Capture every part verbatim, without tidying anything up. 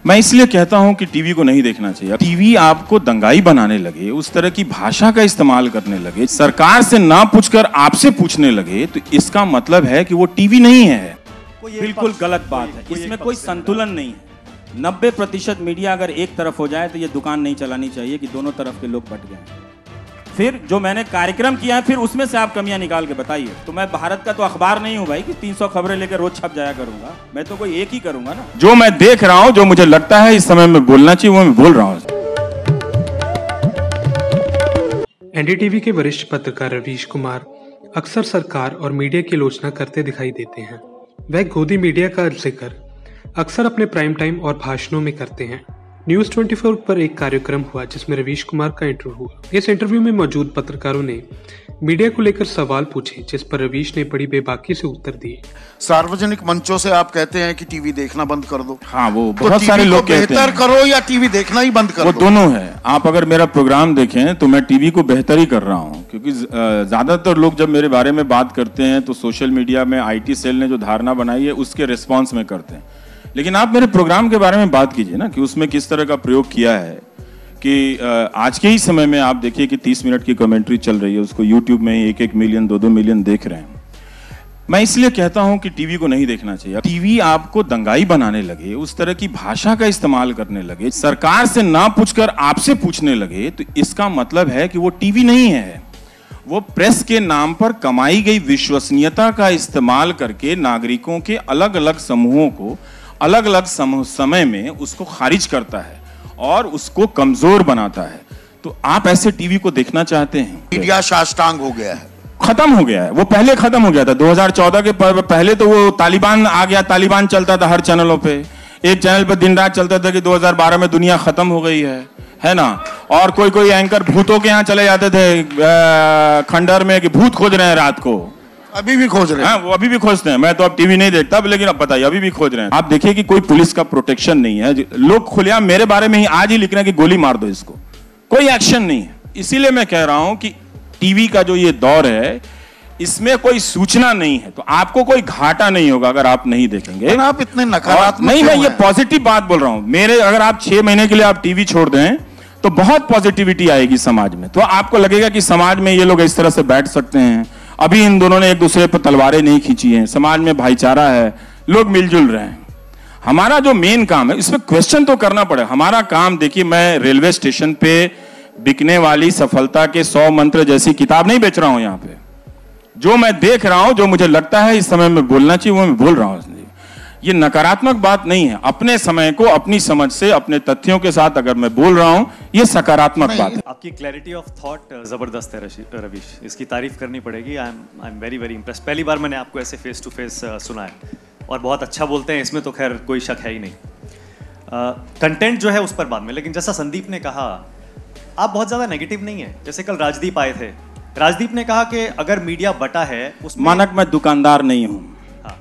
मैं इसलिए कहता हूं कि टीवी को नहीं देखना चाहिए। टीवी आपको दंगाई बनाने लगे, उस तरह की भाषा का इस्तेमाल करने लगे, सरकार से ना पूछकर आपसे पूछने लगे, तो इसका मतलब है कि वो टीवी नहीं है। बिल्कुल गलत बात है, इसमें कोई संतुलन नहीं है। नब्बे प्रतिशत मीडिया अगर एक तरफ हो जाए तो ये दुकान नहीं चलानी चाहिए कि दोनों तरफ के लोग बट गए। फिर जो मैंने कार्यक्रम किया है, फिर उसमें से आप कमियां निकाल के बताइए। तो मैं भारत का तो अखबार नहीं हूं भाई कि तीन सौ खबरें लेकर रोज छप जाया करूंगा। मैं तो कोई एक ही करूंगा ना। जो मैं देख रहा हूं, जो मुझे लगता है इस समय में बोलना चाहिए, वो मैं बोल रहा हूं। एनडीटीवी के वरिष्ठ पत्रकार रवीश कुमार अक्सर सरकार और मीडिया की आलोचना करते दिखाई देते हैं। वह गोदी मीडिया का जिक्र अक्सर अपने प्राइम टाइम और भाषणों में करते हैं। न्यूज़ चौबीस पर एक कार्यक्रम हुआ जिसमें रवीश कुमार का इंटरव्यू हुआ। इस इंटरव्यू में मौजूद पत्रकारों ने मीडिया को लेकर सवाल पूछे, जिस पर रवीश ने बड़ी बेबाकी से उत्तर दिए। सार्वजनिक मंचों से आप कहते हैं कि टीवी देखना बंद कर दो। हाँ, वो तो बहुत सारे लोग कहते हैं। बेहतर करो या टीवी देखना ही बंद कर वो दो। दोनों है। आप अगर मेरा प्रोग्राम देखें तो मैं टीवी को बेहतर ही कर रहा हूँ, क्योंकि ज्यादातर लोग जब मेरे बारे में बात करते हैं तो सोशल मीडिया में आईटी सेल ने जो धारणा बनाई है उसके रिस्पॉन्स में करते हैं। लेकिन आप मेरे प्रोग्राम के बारे में बात कीजिए ना, कि उसमें किस तरह का प्रयोग किया है। कि आज के ही समय में आप देखिए कि तीस मिनट की कमेंट्री चल रही है, उसको यूट्यूब में एक एक मिलियन दो दो मिलियन देख रहे हैं। मैं इसलिए कहता हूं कि टीवी को नहीं देखना चाहिए। टीवी आपको दंगाई बनाने लगे, उस तरह की भाषा का इस्तेमाल करने लगे, सरकार से ना पूछकर आपसे पूछने लगे, तो इसका मतलब है कि वो टीवी नहीं है। वो प्रेस के नाम पर कमाई गई विश्वसनीयता का इस्तेमाल करके नागरिकों के अलग अलग समूहों को अलग अलग समय में उसको खारिज करता है और उसको कमजोर बनाता है। तो आप ऐसे टीवी को देखना चाहते हैं? मीडिया साष्टांग हो गया है, खत्म हो गया है। वो पहले खत्म हो गया था। दो हज़ार चौदह के पहले तो वो तालिबान आ गया, तालिबान चलता था हर चैनलों पे। एक चैनल पे दिन रात चलता था कि दो हज़ार बारह में दुनिया खत्म हो गई है, है ना। और कोई कोई एंकर भूतों के यहाँ चले जाते थे खंडर में कि भूत खोज रहे हैं रात को। अभी भी खोज रहे हैं। हाँ, वो अभी भी खोजते हैं। मैं तो अब टीवी नहीं देखता, लेकिन अब बताइए, अभी भी खोज रहे हैं। आप देखिए कि कोई पुलिस का प्रोटेक्शन नहीं है। लोग खुलेआम मेरे बारे में ही आज ही लिख रहे हैं कि गोली मार दो इसको, कोई एक्शन नहीं है। इसीलिए मैं कह रहा हूं कि टीवी का जो ये दौर है, इसमें कोई सूचना नहीं है, तो आपको कोई घाटा नहीं होगा अगर आप नहीं देखेंगे। आप इतने नकारात्मक नहीं, मैं ये पॉजिटिव बात बोल रहा हूं। मेरे अगर आप छह महीने के लिए आप टीवी छोड़ दें तो बहुत पॉजिटिविटी आएगी समाज में। तो आपको लगेगा कि समाज में ये लोग इस तरह से बैठ सकते हैं। अभी इन दोनों ने एक दूसरे पर तलवारें नहीं खींची हैं, समाज में भाईचारा है, लोग मिलजुल रहे हैं। हमारा जो मेन काम है, इसमें क्वेश्चन तो करना पड़ेगा। हमारा काम देखिए, मैं रेलवे स्टेशन पे बिकने वाली सफलता के सौ मंत्र जैसी किताब नहीं बेच रहा हूं। यहाँ पे जो मैं देख रहा हूं, जो मुझे लगता है इस समय में बोलना चाहिए, वो मैं बोल रहा हूं। ये नकारात्मक बात नहीं है। अपने समय को अपनी समझ से, अपने तथ्यों के साथ अगर मैं बोल रहा हूं, ये सकारात्मक बात है। आपकी क्लैरिटी ऑफ थॉट जबरदस्त है रवीश, इसकी तारीफ करनी पड़ेगी। I am I am very very impressed. पहली बार मैंने आपको ऐसे फेस टू फेस सुना है और बहुत अच्छा बोलते हैं, इसमें तो खैर कोई शक है ही नहीं। कंटेंट uh, जो है उस पर बाद में, लेकिन जैसा संदीप ने कहा, आप बहुत ज्यादा नेगेटिव नहीं है। जैसे कल राजदीप आए थे, राजदीप ने कहा कि अगर मीडिया बटा है उसमें... मानक मैं दुकानदार नहीं हूं। हाँ।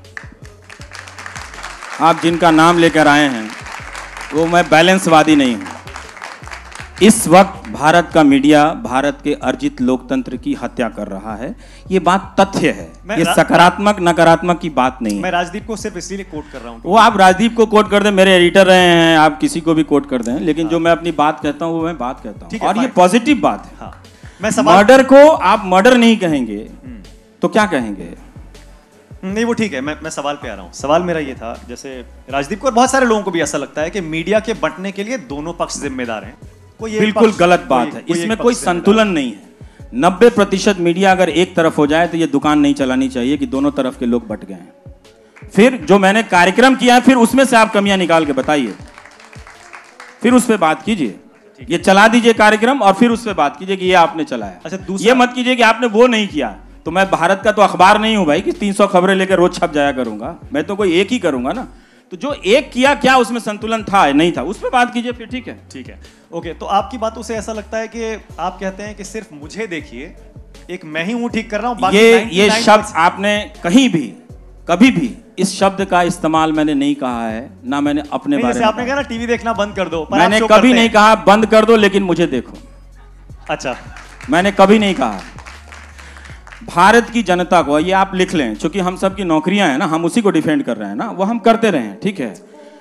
आप जिनका नाम लेकर आए हैं वो मैं बैलेंसवादी नहीं हूं। इस वक्त भारत का मीडिया भारत के अर्जित लोकतंत्र की हत्या कर रहा है। ये बात तथ्य है, ये सकारात्मक नकारात्मक की बात नहीं है। मैं राजदीप को सिर्फ इसीलिए कोट कर रहा हूं। वो आप राजदीप को कोट कर दें, मेरे एडिटर रहे हैं, आप किसी को भी कोट कर दें, लेकिन हाँ। जो मैं अपनी बात कहता हूं वो मैं बात कहता हूं, और ये पॉजिटिव बात है। हाँ। मैं मर्डर को आप मर्डर नहीं कहेंगे तो क्या कहेंगे? नहीं, वो ठीक है। मैं मैं सवाल पे आ रहा हूँ। सवाल मेरा ये था, जैसे राजदीप को और बहुत सारे लोगों को भी ऐसा लगता है कि मीडिया के बंटने के लिए दोनों पक्ष जिम्मेदार हैं। कोई बिल्कुल गलत बात है, इसमें कोई संतुलन नहीं है। नब्बे प्रतिशत मीडिया अगर एक तरफ हो जाए तो ये दुकान नहीं चलानी चाहिए कि दोनों तरफ के लोग बट गए हैं। फिर जो मैंने कार्यक्रम किया है, फिर उसमें से आप कमियां निकाल के बताइए, फिर उस पर बात कीजिए। ये चला दीजिए कार्यक्रम और फिर उस पर बात कीजिए कि ये आपने चलाया। अच्छा, ये मत कीजिए कि आपने वो नहीं किया। तो मैं भारत का तो अखबार नहीं हूं भाई कि तीन सौ खबरें लेकर रोज छप जाया करूंगा। मैं तो कोई एक ही करूंगा ना। तो जो एक किया, क्या उसमें संतुलन था नहीं था, उस पर बात कीजिए, फिर ठीक है। ठीक है, ओके। तो आपकी बातों से ऐसा लगता है कि आप कहते हैं कि सिर्फ मुझे देखिए, एक मैं ही हूं ठीक कर रहा हूं। ये ये शब्द आपने कहीं भी कभी भी इस शब्द का इस्तेमाल मैंने नहीं कहा है, ना मैंने अपने बारे में। आपने कहा ना टीवी देखना बंद कर दो, मैंने कभी नहीं कहा बंद कर दो, लेकिन मुझे देखो। अच्छा, मैंने कभी नहीं कहा। भारत की जनता को, ये आप लिख लें, क्योंकि हम सब की नौकरियां हैं ना, हम उसी को डिफेंड कर रहे हैं ना, वो हम करते रहे हैं, ठीक है।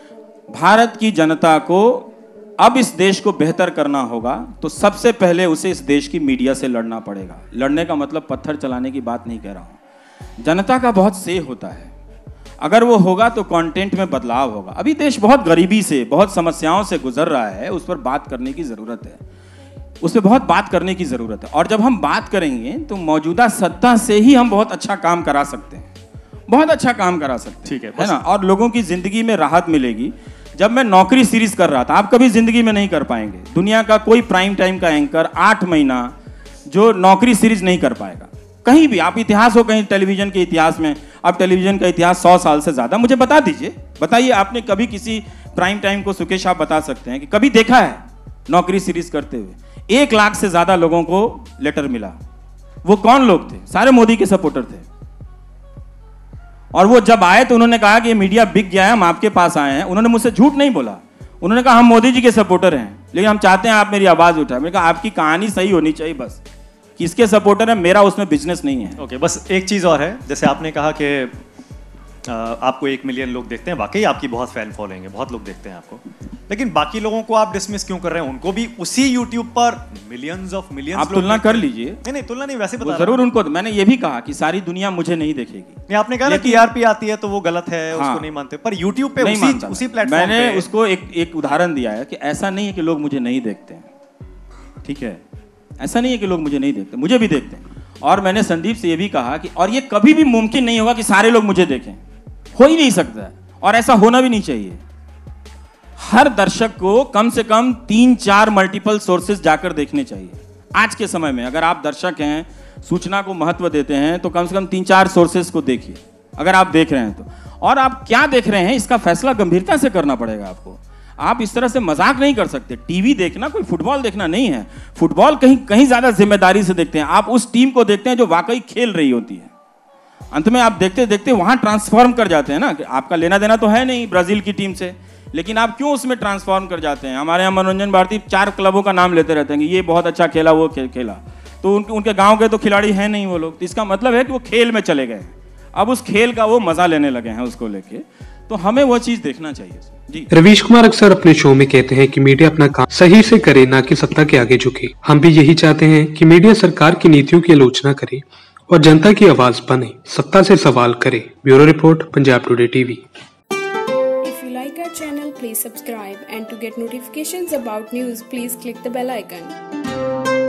भारत की जनता को अब इस देश को बेहतर करना होगा तो सबसे पहले उसे इस देश की मीडिया से लड़ना पड़ेगा। लड़ने का मतलब पत्थर चलाने की बात नहीं कह रहा हूं। जनता का बहुत से होता है, अगर वो होगा तो कंटेंट में बदलाव होगा। अभी देश बहुत गरीबी से, बहुत समस्याओं से गुजर रहा है, उस पर बात करने की जरूरत है, उस पर बहुत बात करने की जरूरत है। और जब हम बात करेंगे तो मौजूदा सत्ता से ही हम बहुत अच्छा काम करा सकते हैं, बहुत अच्छा काम करा सकते हैं, ठीक है, है ना। और लोगों की जिंदगी में राहत मिलेगी। जब मैं नौकरी सीरीज कर रहा था, आप कभी जिंदगी में नहीं कर पाएंगे, दुनिया का कोई प्राइम टाइम का एंकर आठ महीना जो नौकरी सीरीज नहीं कर पाएगा कहीं भी। आप इतिहास हो कहीं टेलीविजन के इतिहास में, अब टेलीविजन का इतिहास सौ साल से ज्यादा, मुझे बता दीजिए, बताइए आपने कभी किसी प्राइम टाइम को, सुकेश आप बता सकते हैं कि कभी देखा है नौकरी सीरीज करते हुए? एक लाख से ज्यादा लोगों को लेटर मिला। वो कौन लोग थे? सारे मोदी के सपोर्टर थे। और वो जब आए तो उन्होंने कहा कि ये मीडिया बिक गया है, हम आपके पास आए हैं। उन्होंने मुझसे झूठ नहीं बोला, उन्होंने कहा हम मोदी जी के सपोर्टर हैं, लेकिन हम चाहते हैं आप मेरी आवाज उठाएं। मैंने कहा आपकी कहानी सही होनी चाहिए, बस किसके सपोर्टर है, मेरा उसमें बिजनेस नहीं है। ओके okay, बस एक चीज़ और है, जैसे आपने कहा कि आपको एक मिलियन लोग देखते हैं, वाकई आपकी बहुत फैन फॉलोइंग है, बहुत लोग देखते हैं आपको, लेकिन बाकी लोगों को आप डिसमिस क्यों कर रहे हैं? उनको भी उसी यूट्यूब पर मिलियंस ऑफ मिलियंस आप तुलना कर लीजिए। नहीं नहीं तुलना नहीं, वैसे बता जरूर उनको, मैंने ये भी कहा कि सारी दुनिया मुझे नहीं देखेगी। नहीं, आपने कहा ना टीआरपी आती है तो वो गलत है, हाँ, उसको नहीं मानते, पर यूट्यूब पे उसी उसी प्लेटफॉर्म मैंने उसको एक एक उदाहरण दिया है कि ऐसा नहीं है कि लोग मुझे नहीं देखते हैं, ठीक है, ऐसा नहीं है कि लोग मुझे नहीं देखते, मुझे भी देखते हैं। और मैंने संदीप से ये भी कहा कि और ये कभी भी मुमकिन नहीं होगा कि सारे लोग मुझे देखें, हो ही नहीं सकता है, और ऐसा होना भी नहीं चाहिए। हर दर्शक को कम से कम तीन चार मल्टीपल सोर्सेज जाकर देखने चाहिए। आज के समय में अगर आप दर्शक हैं, सूचना को महत्व देते हैं, तो कम से कम तीन चार सोर्सेज को देखिए, अगर आप देख रहे हैं तो। और आप क्या देख रहे हैं इसका फैसला गंभीरता से करना पड़ेगा आपको। आप इस तरह से मजाक नहीं कर सकते। टीवी देखना कोई फुटबॉल देखना नहीं है। फुटबॉल कहीं कहीं ज्यादा जिम्मेदारी से देखते हैं। आप उस टीम को देखते हैं जो वाकई खेल रही होती है। अंत में आप देखते देखते वहां ट्रांसफॉर्म कर जाते हैं ना, कि आपका लेना देना तो है नहीं ब्राजील की टीम से, लेकिन आप क्यों उसमें ट्रांसफॉर्म कर जाते हैं। हमारे यहाँ मनोरंजन भारती चार क्लबों का नाम लेते रहते हैं कि ये बहुत अच्छा खेला, वो खे, खेला तो उनके उनके गांव के तो खिलाड़ी हैं नहीं वो लोग, तो इसका मतलब है कि वो खेल में चले गए, अब उस खेल का वो मजा लेने लगे हैं उसको लेके। तो हमें वो चीज देखना चाहिए जी। रवीश कुमार अक्सर अपने शो में कहते हैं कि मीडिया अपना काम सही से करे, ना कि सत्ता के आगे झुके। हम भी यही चाहते हैं कि मीडिया सरकार की नीतियों की आलोचना करे और जनता की आवाज बने, सत्ता से सवाल करे। Bureau report, Punjab today TV. If you like our channel, please subscribe, and to get notifications about news, please click the bell icon.